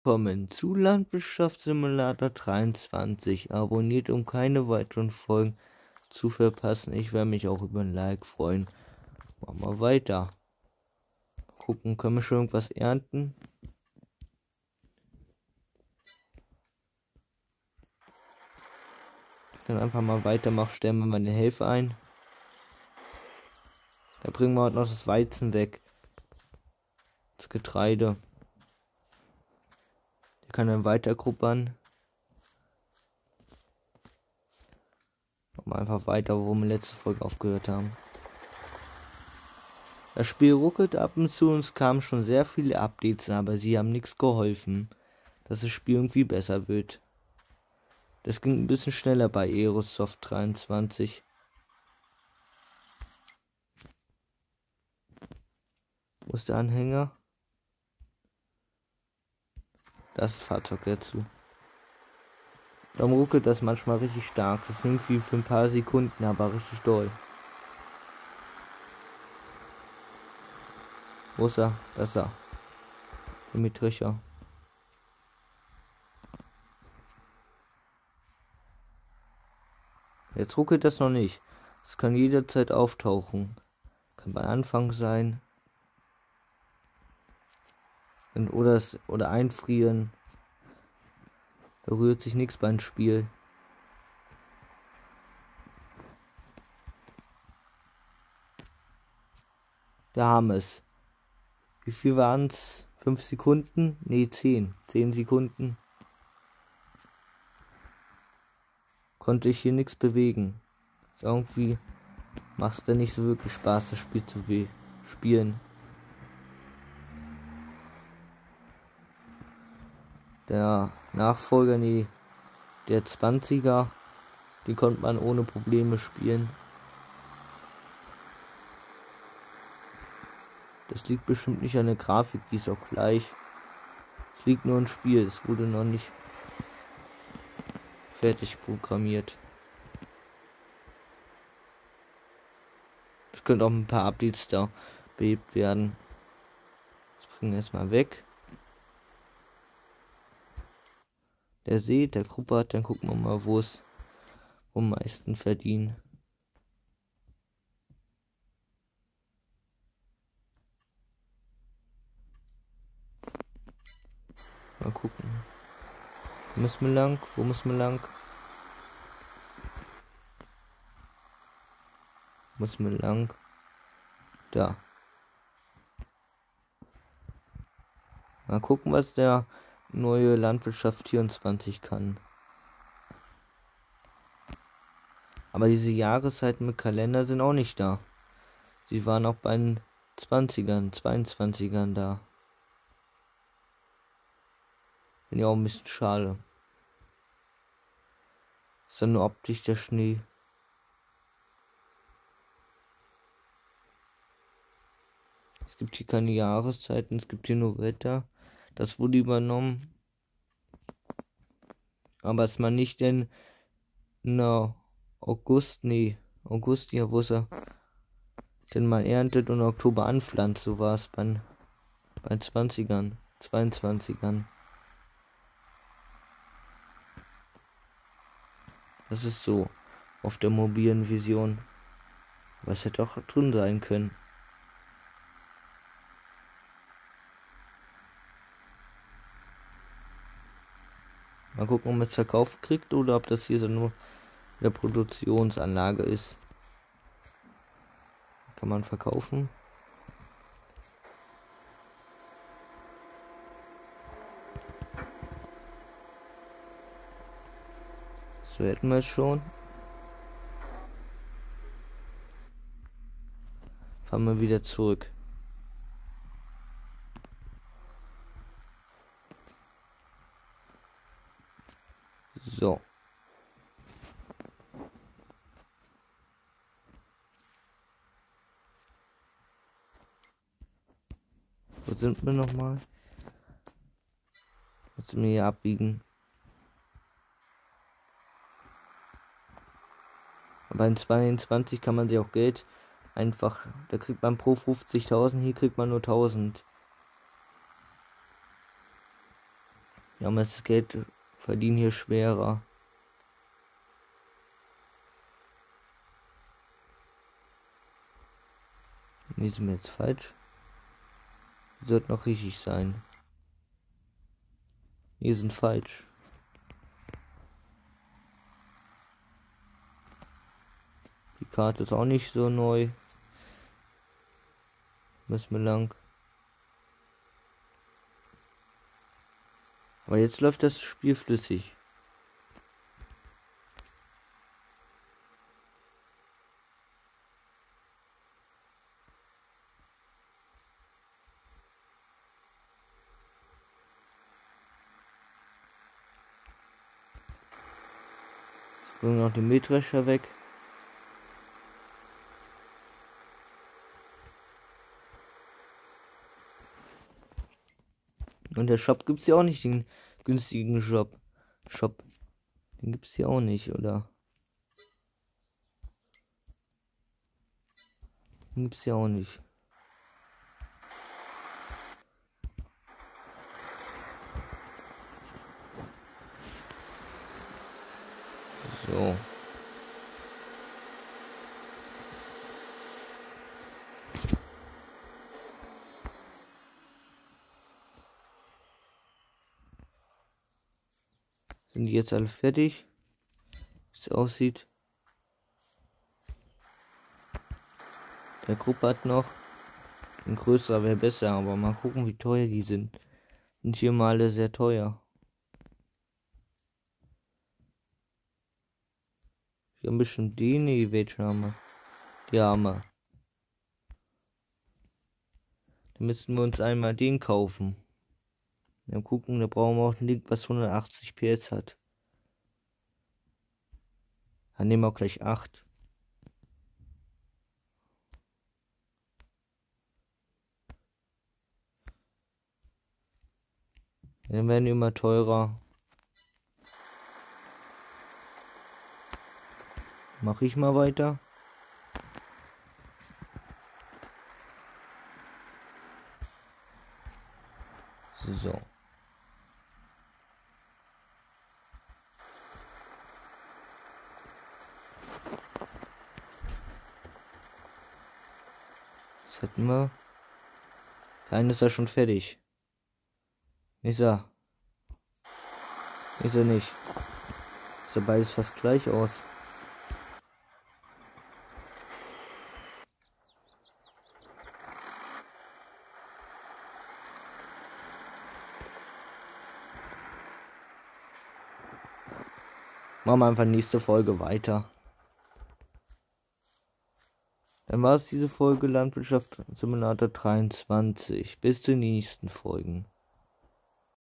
Willkommen zu Landwirtschaftssimulator 23. Abonniert, um keine weiteren Folgen zu verpassen. Ich werde mich auch über ein Like freuen. Machen wir weiter. Gucken, können wir schon irgendwas ernten? Ich kann einfach mal weitermachen, stellen wir mal den Helfer ein. Da bringen wir heute noch das Weizen weg. Das Getreide. Der kann dann weiter gruppern. Machen wir einfach weiter, wo wir letzte Folge aufgehört haben. Das Spiel ruckelt ab und zu und es kamen schon sehr viele Updates, aber sie haben nichts geholfen, dass das Spiel irgendwie besser wird. Das ging ein bisschen schneller bei Aerosoft 23. Wo ist der Anhänger? Das Fahrzeug dazu. Darum ruckelt das manchmal richtig stark. Das ist irgendwie für ein paar Sekunden, aber richtig doll. Wo ist er? Das ist er. Dimitrischer. Jetzt ruckelt das noch nicht. Es kann jederzeit auftauchen. Kann bei Anfang sein. Oder einfrieren. Da rührt sich nichts beim Spiel. Da haben wir es. Wie viel waren es? 5 Sekunden? Ne, 10. 10 Sekunden. Konnte ich hier nichts bewegen. Ist irgendwie macht es dann nicht so wirklich Spaß, das Spiel zu spielen. Der Nachfolger, nee, der 20er, die konnte man ohne Probleme spielen. Das liegt bestimmt nicht an der Grafik, die ist auch gleich. Es liegt nur im Spiel, es wurde noch nicht fertig programmiert. Es könnte auch ein paar Updates da behebt werden. Das bringen wir erstmal weg. Der See, der Gruppe hat, dann gucken wir mal, wo es am meisten verdienen. Mal gucken. Wo müssen wir lang? Wo müssen wir lang? Müssen wir lang? Da. Mal gucken, was der neue Landwirtschaft 24 kann. Aber diese Jahreszeiten mit Kalender sind auch nicht da. Sie waren auch bei den 20ern, 22ern da. Finde ich auch ein bisschen schade. Ist dann nur optisch der Schnee. Es gibt hier keine Jahreszeiten, es gibt hier nur Wetter. Das wurde übernommen. Aber es mal nicht in August, ja, wo ist er? Denn man erntet und Oktober anpflanzt, so war es bei 20ern, 22ern. Das ist so auf der mobilen Vision. Was hätte auch drin sein können. Mal gucken, ob man es verkauft kriegt oder ob das hier so nur eine Produktionsanlage ist. Kann man verkaufen. So hätten wir es schon. Fahren wir wieder zurück. So. Wo sind wir nochmal? Müssen wir hier abbiegen. Aber in 22 kann man sich auch Geld einfach, da kriegt man pro 50.000, hier kriegt man nur 1.000. Ja, aber das Geld verdienen hier schwerer. Die sind jetzt falsch. Die sollten noch richtig sein. Die sind falsch. Die Karte ist auch nicht so neu. Müssen wir lang. Aber jetzt läuft das Spiel flüssig. Jetzt bringen wir noch den Mähdrescher weg. Und der Shop gibt's ja auch nicht, den günstigen Shop. Den gibt's hier auch nicht, oder? Den gibt's hier auch nicht. So. Sind die jetzt alle fertig? Wie es aussieht. Der Gruppe hat noch ein größerer wäre besser, aber mal gucken, wie teuer die sind. Sind hier mal alle sehr teuer. Wir haben bestimmt die, nee, welche haben wir? Die haben wir. Dann müssen wir uns einmal den kaufen. Dann gucken, da brauchen wir auch ein Link, was 180 PS hat. Dann nehmen wir auch gleich 8. Dann werden die immer teurer. Mache ich mal weiter. So. Das hatten wir. Der eine ist ja schon fertig. Ist er. Ist er nicht. Ist ja beides fast gleich aus. Machen wir einfach nächste Folge weiter. Dann war es diese Folge Landwirtschaft Simulator 23. Bis zur nächsten Folgen.